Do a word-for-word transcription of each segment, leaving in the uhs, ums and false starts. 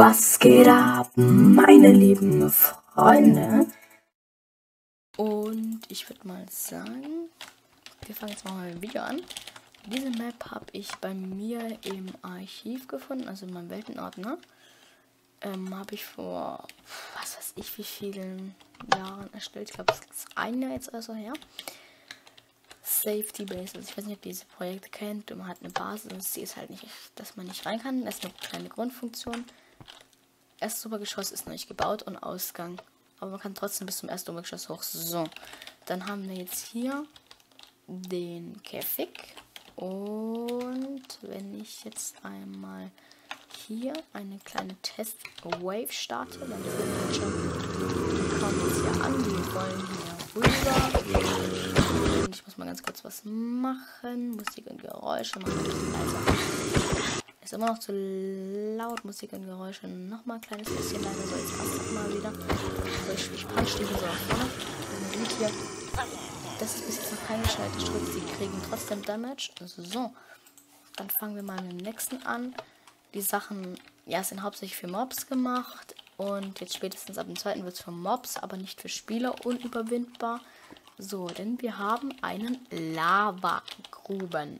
Was geht ab, meine lieben Freunde? Und ich würde mal sagen, wir fangen jetzt mal mit dem Video an. Diese Map habe ich bei mir im Archiv gefunden, also in meinem Weltenordner. Ähm, habe ich vor, was weiß ich, wie vielen Jahren erstellt. Ich glaube, es ist ein Jahr jetzt oder so her. Safety Base, also ich weiß nicht, ob ihr diese Projekte kennt. Man hat eine Basis, die ist halt nicht, dass man nicht rein kann. Das ist eine kleine Grundfunktion. Erstes Obergeschoss ist noch nicht gebaut und Ausgang. Aber man kann trotzdem bis zum ersten Obergeschoss hoch. So, dann haben wir jetzt hier den Käfig. Und wenn ich jetzt einmal hier eine kleine Test-Wave starte, dann sehen wir schon, die kommen jetzt hier an, die wollen hier rüber. Und ich muss mal ganz kurz was machen. Musik und Geräusche machen ein bisschen leiser. Ist immer noch zu laut, Musik und Geräusche. Nochmal ein kleines bisschen leiser, so jetzt passt das mal wieder. So, ich, ich punch die hier so nach vorne. Man sieht hier, das ist bis jetzt noch kein gescheiter Schritt. Sie kriegen trotzdem Damage. Also so. Dann fangen wir mal mit dem nächsten an. Die Sachen, ja, sind hauptsächlich für Mobs gemacht. Und jetzt spätestens ab dem zweiten wird es für Mobs, aber nicht für Spieler unüberwindbar. So, denn wir haben einen Lavagruben.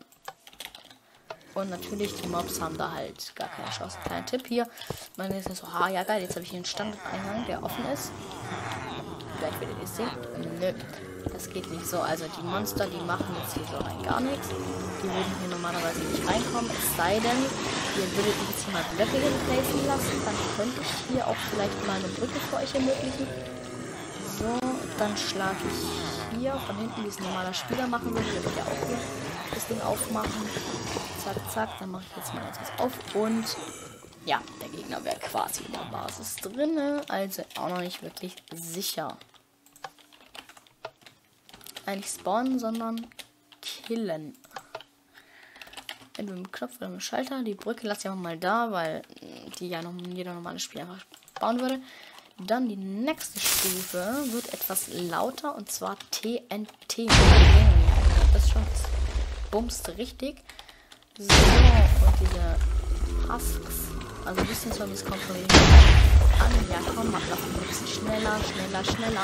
Und natürlich, die Mobs haben da halt gar keine Chance. Kleiner Tipp hier. Man ist ja so, ah ja geil, jetzt habe ich hier einen Standardeingang, der offen ist. Vielleicht werdet ihr es sehen. Nö, das geht nicht so. Also die Monster, die machen jetzt hier so rein gar nichts. Die würden hier normalerweise nicht reinkommen. Es sei denn, ihr würdet mich jetzt hier mal Blöcke hinplacen lassen. Dann könnte ich hier auch vielleicht mal eine Brücke für euch ermöglichen. So, dann schlage ich hier von hinten, wie es ein normaler Spieler machen würde. Der wird ja auch hier das Ding aufmachen. Zack, zack, dann mache ich jetzt mal etwas auf und ja, der Gegner wäre quasi in der Basis drin, also auch noch nicht wirklich sicher. Nicht spawnen, sondern killen. Entweder mit dem Knopf oder mit dem Schalter. Die Brücke lasse ich auch mal da, weil die ja noch jeder normale Spieler einfach bauen würde. Dann die nächste Stufe wird etwas lauter und zwar T N T. Das ist schon bumst richtig. So, und diese Husks, also ein bisschen so, wie es kommt von den an. Ja, komm, mach noch ein bisschen schneller, schneller, schneller.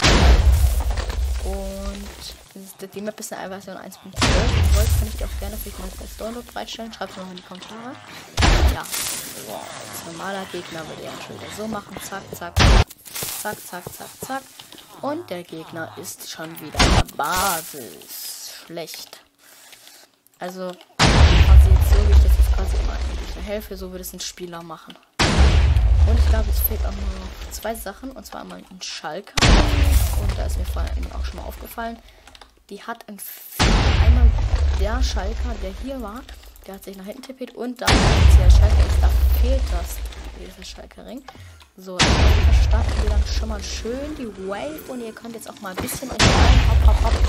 Und die Map ist eine Version eins Punkt zwölf. Wenn ihr wollt, kann ich die auch gerne für euch mal als Download bereitstellen. Schreibt es mal in die Kommentare. Ja, so, als normaler Gegner würde er schon wieder so machen. Zack, zack, zack, zack, zack, zack. Und der Gegner ist schon wieder in der Basis. Schlecht. Also, quasi jetzt so, wie ich das jetzt quasi immer eigentlich helfe, so würde es ein Spieler machen. Und ich glaube, es fehlt auch nur noch zwei Sachen, und zwar einmal ein Schalker. Und da ist mir vorhin auch schon mal aufgefallen, die hat ein einmal der Schalker, der hier war, der hat sich nach hinten tippiert und da ist der Schalker ist, da fehlt das, dieser Schalkerring. So, dann starten wir dann schon mal schön die Wave und ihr könnt jetzt auch mal ein bisschen euch rein, hopp, hopp, hopp.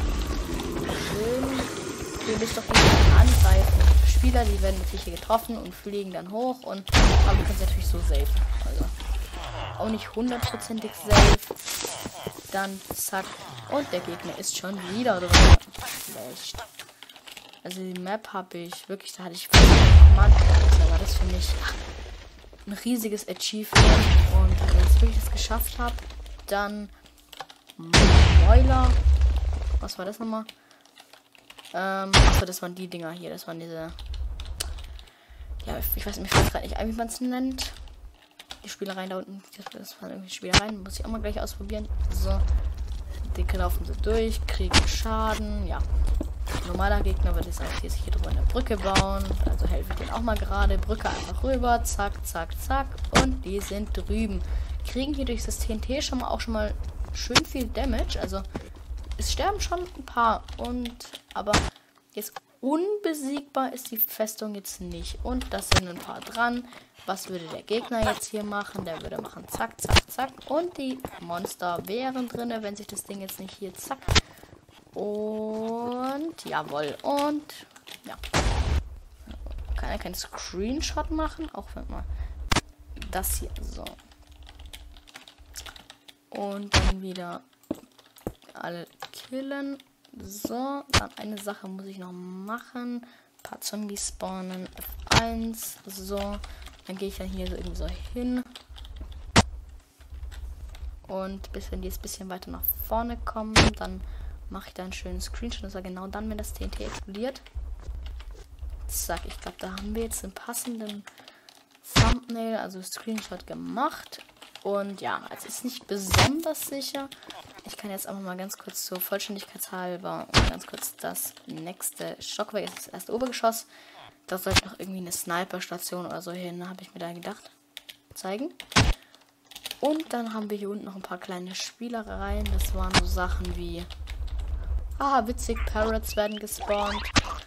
Schön. Ihr müsst doch nicht angreifen. Spieler, die werden natürlich hier getroffen und fliegen dann hoch und aber wir können es natürlich so safe. Also auch nicht hundertprozentig safe. Dann zack. Und der Gegner ist schon wieder drin. Schlecht. Also die Map habe ich wirklich, da hatte ich Mann, da war das für mich ein riesiges Achievement. Und wenn ich jetzt wirklich das geschafft habe, dann Mäuler. Was war das nochmal? Ähm, achso, das waren die Dinger hier. Das waren diese. Ja, ich weiß nicht, ich weiß gerade nicht, wie man es nennt. Die Spielereien da unten. Das waren irgendwie Spielereien. Muss ich auch mal gleich ausprobieren. So. Die laufen so durch, kriegen Schaden. Ja. Normaler Gegner wird jetzt auch hier, hier drüber eine Brücke bauen. Also helfe ich denen auch mal gerade. Brücke einfach rüber. Zack, zack, zack. Und die sind drüben. Kriegen hier durch das T N T schon mal auch schon mal schön viel Damage. Also. Es sterben schon ein paar und aber jetzt unbesiegbar ist die Festung jetzt nicht. Und das sind ein paar dran. Was würde der Gegner jetzt hier machen? Der würde machen zack, zack, zack. Und die Monster wären drin, wenn sich das Ding jetzt nicht hier zack. Und jawohl. Und ja. Kann er keinen Screenshot machen? Auch wenn man das hier so. Und dann wieder alle killen. So, dann eine Sache muss ich noch machen. Ein paar Zombies spawnen. F eins. So. Dann gehe ich dann hier so irgendwie so hin. Und bis wenn die jetzt ein bisschen weiter nach vorne kommen, dann mache ich da einen schönen Screenshot. Und zwar genau dann, wenn das T N T explodiert. Zack, ich glaube, da haben wir jetzt einen passenden Thumbnail, also Screenshot gemacht. Und ja, es ist nicht besonders sicher. Ich kann jetzt einfach mal ganz kurz zur Vollständigkeitshalber und ganz kurz das nächste Stockwerk, ist das erste Obergeschoss. Da soll ich noch irgendwie eine Sniper-Station oder so hin, habe ich mir da gedacht, zeigen. Und dann haben wir hier unten noch ein paar kleine Spielereien. Das waren so Sachen wie, haha, witzig, Parrots werden gespawnt.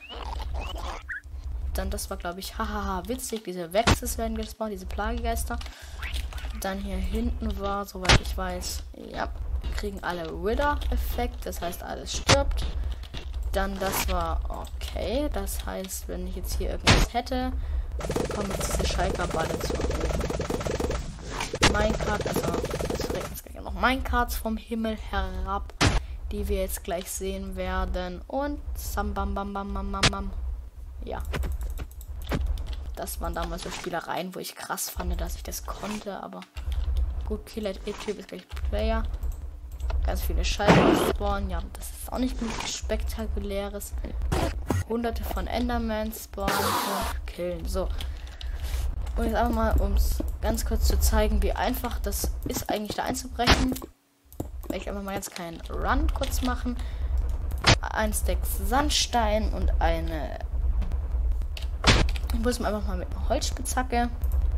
Dann, das war, glaube ich, hahaha, witzig, diese Wexes werden gespawnt, diese Plagegeister. Dann hier hinten war, soweit ich weiß, ja, kriegen alle Wither-Effekt, das heißt, alles stirbt. Dann, das war okay, das heißt, wenn ich jetzt hier irgendwas hätte, kommen jetzt diese Schalkerballe zu Minecart, also es regnet gleich noch Minecarts vom Himmel herab, die wir jetzt gleich sehen werden. Und sam bam bam bam bam bam bam. Ja. Das waren damals so Spielereien, wo ich krass fand, dass ich das konnte, aber gut, Killer E-Typ ist gleich Player. Ganz viele Schalter spawnen, ja, das ist auch nicht nichts Spektakuläres. Hunderte von Enderman spawnen und killen. So. Und jetzt einfach mal, um es ganz kurz zu zeigen, wie einfach das ist, eigentlich da einzubrechen. Werde ich einfach mal jetzt keinen Run kurz machen. Ein Stack Sandstein und eine. Ich muss einfach mal mit einer Holzspitzhacke.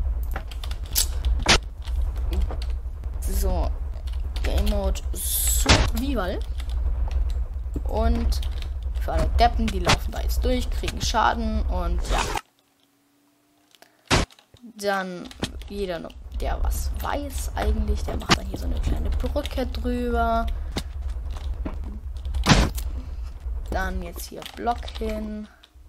So. Game Mode Survival. Und für alle Deppen, die laufen da jetzt durch, kriegen Schaden und ja. Dann jeder, der was weiß eigentlich, der macht dann hier so eine kleine Brücke drüber. Dann jetzt hier Block hin.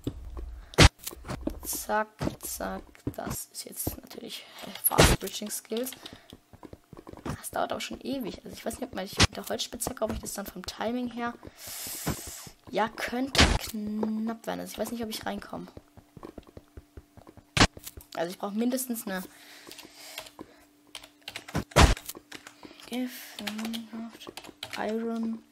Zack, zack. Das ist jetzt natürlich Fast Bridging Skills. Das dauert aber schon ewig. Also ich weiß nicht, ob man ich mit der Holzspitzhacke, ob ich das dann vom Timing her. Ja, könnte knapp werden. Also ich weiß nicht, ob ich reinkomme. Also ich brauche mindestens eine Iron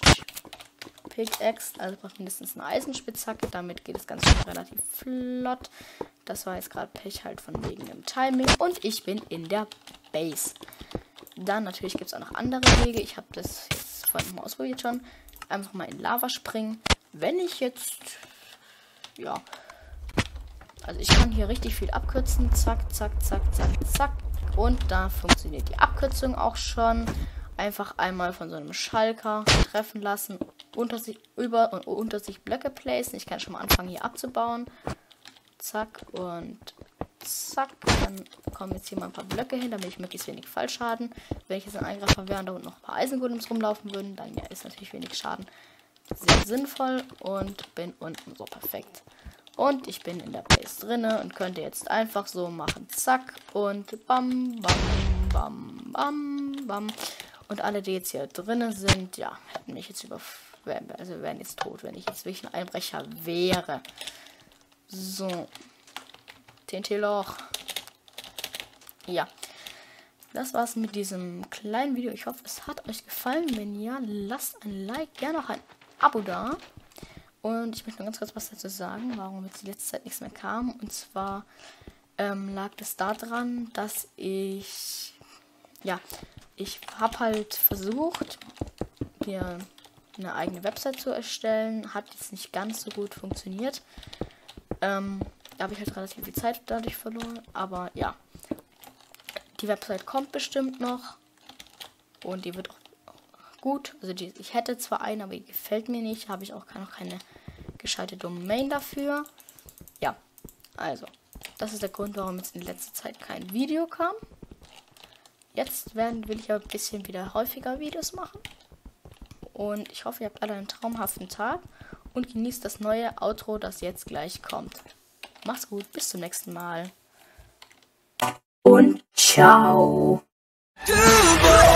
Pickaxe. Also ich brauche mindestens eine Eisenspitzhacke. Damit geht das Ganze schon relativ flott. Das war jetzt gerade Pech halt von wegen dem Timing. Und ich bin in der Base. Dann natürlich gibt es auch noch andere Wege. Ich habe das jetzt vorhin mal ausprobiert schon. Einfach mal in Lava springen. Wenn ich jetzt, ja, also ich kann hier richtig viel abkürzen. Zack, zack, zack, zack, zack. Und da funktioniert die Abkürzung auch schon. Einfach einmal von so einem Schalker treffen lassen. Unter sich, über und unter sich Blöcke placen. Ich kann schon mal anfangen hier abzubauen. Zack und zack. Dann kommen jetzt hier mal ein paar Blöcke hin, damit ich möglichst wenig Fallschaden. Wenn ich jetzt ein Angreifer wäre und da unten noch ein paar Eisengolems rumlaufen würden, dann ja, ist natürlich wenig Schaden sehr sinnvoll. Und bin unten so perfekt. Und ich bin in der Base drinne und könnte jetzt einfach so machen. Zack und bam, bam, bam, bam, bam. Und alle, die jetzt hier drinne sind, ja, hätten mich jetzt über, also wären jetzt tot, wenn ich jetzt wirklich ein Einbrecher wäre. So. T N T-Loch. Ja. Das war's mit diesem kleinen Video. Ich hoffe, es hat euch gefallen. Wenn ja, lasst ein Like, gerne auch ein Abo da. Und ich möchte noch ganz kurz was dazu sagen, warum jetzt die letzte Zeit nichts mehr kam. Und zwar ähm, lag das daran, dass ich, ja, ich habe halt versucht, mir eine eigene Website zu erstellen. Hat jetzt nicht ganz so gut funktioniert. Ähm, da habe ich halt relativ viel Zeit dadurch verloren. Aber ja, die Website kommt bestimmt noch. Und die wird auch gut. Also die, ich hätte zwar eine, aber die gefällt mir nicht. Habe ich auch noch keine gescheite Domain dafür. Ja, also, das ist der Grund, warum jetzt in letzter Zeit kein Video kam. Jetzt werden, will ich aber ein bisschen wieder häufiger Videos machen. Und ich hoffe, ihr habt alle einen traumhaften Tag. Und genießt das neue Outro, das jetzt gleich kommt. Macht's gut, bis zum nächsten Mal. Und ciao.